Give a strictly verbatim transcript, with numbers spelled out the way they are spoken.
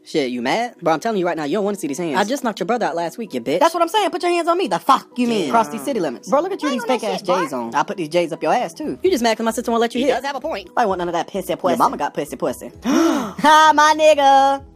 Shit, you mad? Bro, I'm telling you right now, you don't want to see these hands. I just knocked your brother out last week, you bitch. That's what I'm saying. Put your hands on me. The fuck you mean? Yeah. Cross these city limits. Bro, look at you these fake ass J's on. I'll put these J's up your ass too. You just mad because my sister won't let you He hit. does have a point. I want none of that pissy pussy. Your mama got pussy pussy. Ha, my nigga.